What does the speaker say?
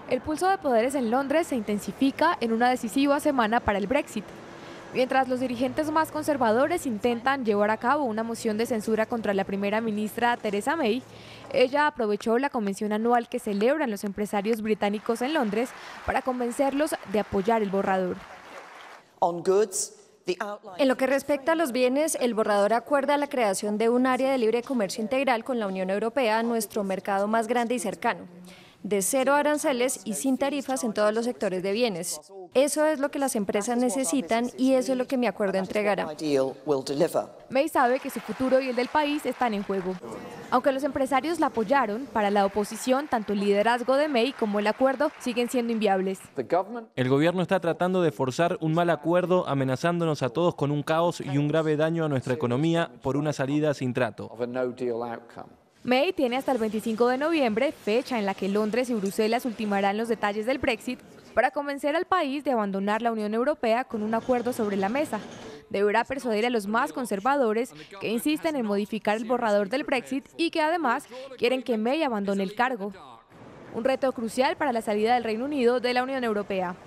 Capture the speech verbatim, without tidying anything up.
El pulso de poderes en Londres se intensifica en una decisiva semana para el Brexit. Mientras los dirigentes más conservadores intentan llevar a cabo una moción de censura contra la primera ministra Theresa May, ella aprovechó la convención anual que celebran los empresarios británicos en Londres para convencerlos de apoyar el borrador. En lo que respecta a los bienes, el borrador acuerda la creación de un área de libre comercio integral con la Unión Europea, nuestro mercado más grande y cercano, de cero aranceles y sin tarifas en todos los sectores de bienes. Eso es lo que las empresas necesitan y eso es lo que mi acuerdo entregará. May sabe que su futuro y el del país están en juego. Aunque los empresarios la apoyaron, para la oposición, tanto el liderazgo de May como el acuerdo siguen siendo inviables. El gobierno está tratando de forzar un mal acuerdo, amenazándonos a todos con un caos y un grave daño a nuestra economía por una salida sin trato. May tiene hasta el veinticinco de noviembre, fecha en la que Londres y Bruselas ultimarán los detalles del Brexit, para convencer al país de abandonar la Unión Europea con un acuerdo sobre la mesa. Deberá persuadir a los más conservadores que insisten en modificar el borrador del Brexit y que además quieren que May abandone el cargo. Un reto crucial para la salida del Reino Unido de la Unión Europea.